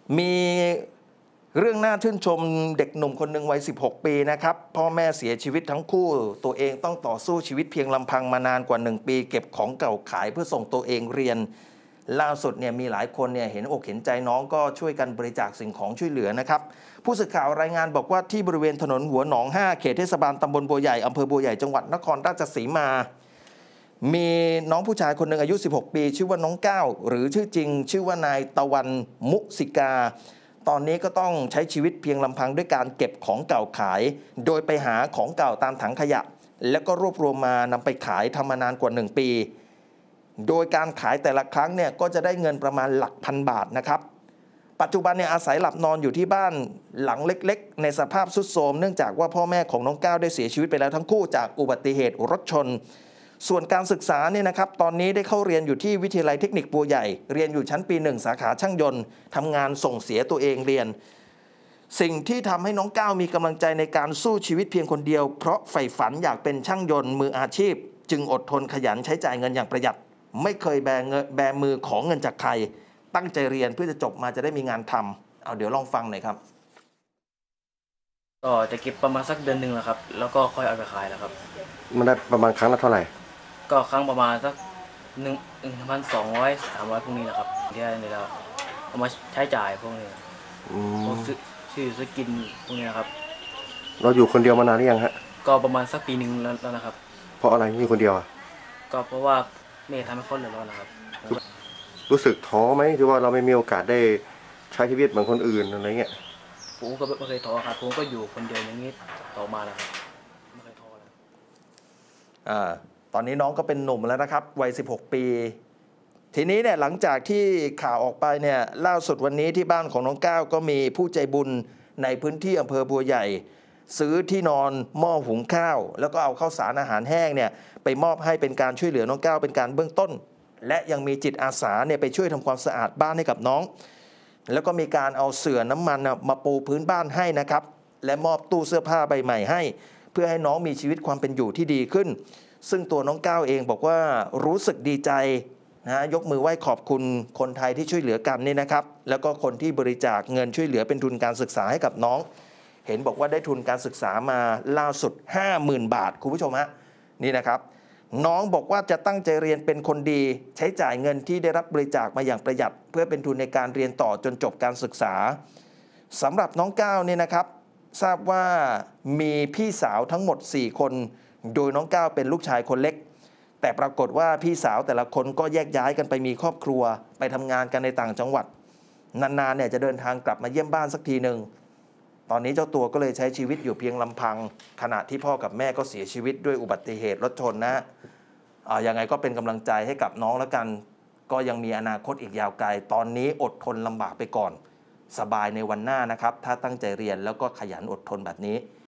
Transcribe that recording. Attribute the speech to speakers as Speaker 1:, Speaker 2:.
Speaker 1: มีเรื่องน่าชื่นชมเด็กหนุ่มคนหนึ่งวัย 16 ปีนะครับพ่อแม่เสียชีวิตทั้งคู่ตัวเองต้องต่อสู้ชีวิตเพียงลำพังมานานกว่า 1 ปีเก็บของเก่าขายเพื่อส่งตัวเองเรียนล่าสุดเนี่ยมีหลายคนเนี่ยเห็นอกเห็นใจน้องก็ช่วยกันบริจาคสิ่งของช่วยเหลือนะครับผู้สื่อข่าวรายงานบอกว่าที่บริเวณถนนหัวหนอง 5 เขตเทศบาลตำบลบัวใหญ่อำเภอบัวใหญ่จังหวัดนครราชสีมามีน้องผู้ชายคนหนึ่งอายุ 16 ปีชื่อว่าน้องก้าวหรือชื่อจริงชื่อว่านายตะวันมุสิกาตอนนี้ก็ต้องใช้ชีวิตเพียงลำพังด้วยการเก็บของเก่าขายโดยไปหาของเก่าตามถังขยะแล้วก็รวบรวมมานำไปขายทำมานานกว่า1 ปีโดยการขายแต่ละครั้งเนี่ยก็จะได้เงินประมาณหลักพันบาทนะครับปัจจุบันเนี่ยอาศัยหลับนอนอยู่ที่บ้านหลังเล็กๆในสภาพทรุดโทรมเนื่องจากว่าพ่อแม่ของน้องก้าวได้เสียชีวิตไปแล้วทั้งคู่จากอุบัติเหตุรถชนส่วนการศึกษาเนี่ยนะครับตอนนี้ได้เข้าเรียนอยู่ที่วิทยาลัยเทคนิคบัวใหญ่เรียนอยู่ชั้นปี 1 สาขาช่างยนต์ทำงานส่งเสียตัวเองเรียนสิ่งที่ทำให้น้องก้าวมีกำลังใจในการสู้ชีวิตเพียงคนเดียวเพราะใฝ่ฝันอยากเป็นช่างยนต์มืออาชีพจึงอดทนขยันใช้จ่ายเงินอย่างประหยัดไม่เคยแบมือของเงินจากใครตั้งใจเรียนเพื่อจะจบมาจะได้มีงานทำเอาเดี๋ยวลองฟังหน่อยครับ
Speaker 2: ก็จะเก็บประมาณสักเดือนหนึ่งแหละครับแล้วก็ค่อยเอาไปขายแล้วครับ
Speaker 3: มันได้ประมาณครั้งละเท่าไหร่
Speaker 2: ก็ครั้งประมาณสัก1,200-300พวกนี้แหละครับที่ได้แล้วเอามาใช้จ่ายพวกนี้พวกซื้อกินพวกนี้นะครับ
Speaker 3: เราอยู่คนเดียวมานานหรือยังฮะ
Speaker 2: ก็ประมาณสักปีหนึ่งแล้วนะครับ
Speaker 3: เพราะอะไรอยู่คนเดียวอ่ะ
Speaker 2: ก็เพราะว่าแม่ทำให้คนเดือดร้อนนะครับ
Speaker 3: รู้สึกท้อไหมที่ว่าเราไม่มีโอกาสได้ใช้ชีวิตเหมือนคนอื่นอะไรเงี้ย
Speaker 2: ผมก็ไม่เคยท้อครับผมก็อยู่คนเดียวอย่างนี้ต่อมาแล้วครับไม่เคยท้อแล้ว
Speaker 1: ตอนนี้น้องก็เป็นหนุ่มแล้วนะครับวัย 16 ปีทีนี้เนี่ยหลังจากที่ข่าวออกไปเนี่ยล่าสุดวันนี้ที่บ้านของน้องก้าวก็มีผู้ใจบุญในพื้นที่อำเภอบัวใหญ่ซื้อที่นอนหม้อหุงข้าวแล้วก็เอาข้าวสารอาหารแห้งเนี่ยไปมอบให้เป็นการช่วยเหลือน้องก้าวเป็นการเบื้องต้นและยังมีจิตอาสาเนี่ยไปช่วยทำความสะอาดบ้านให้กับน้องแล้วก็มีการเอาเสื่อน้ำมันมาปูพื้นบ้านให้นะครับและมอบตู้เสื้อผ้าใบใหม่ให้เพื่อให้น้องมีชีวิตความเป็นอยู่ที่ดีขึ้นซึ่งตัวน้องก้าวเองบอกว่ารู้สึกดีใจนะยกมือไหว้ขอบคุณคนไทยที่ช่วยเหลือกันนี่นะครับแล้วก็คนที่บริจาคเงินช่วยเหลือเป็นทุนการศึกษาให้กับน้องเห็นบอกว่าได้ทุนการศึกษามาล่าสุด 50,000 บาทคุณผู้ชมฮะนี่นะครับน้องบอกว่าจะตั้งใจเรียนเป็นคนดีใช้จ่ายเงินที่ได้รับบริจาคมาอย่างประหยัดเพื่อเป็นทุนในการเรียนต่อจนจบการศึกษาสำหรับน้องก้าวเนี่ยนะครับทราบว่ามีพี่สาวทั้งหมด4 คนโดยน้องก้าวเป็นลูกชายคนเล็กแต่ปรากฏว่าพี่สาวแต่ละคนก็แยกย้ายกันไปมีครอบครัวไปทำงานกันในต่างจังหวัดนานๆเนี่ยจะเดินทางกลับมาเยี่ยมบ้านสักทีหนึ่งตอนนี้เจ้าตัวก็เลยใช้ชีวิตอยู่เพียงลำพังขณะที่พ่อกับแม่ก็เสียชีวิตด้วยอุบัติเหตุรถชนนะยังไงก็เป็นกำลังใจให้กับน้องแล้วกันก็ยังมีอนาคตอีกยาวไกลตอนนี้อดทนลำบากไปก่อนสบายในวันหน้านะครับถ้าตั้งใจเรียนแล้วก็ขยันอดทนแบบนี้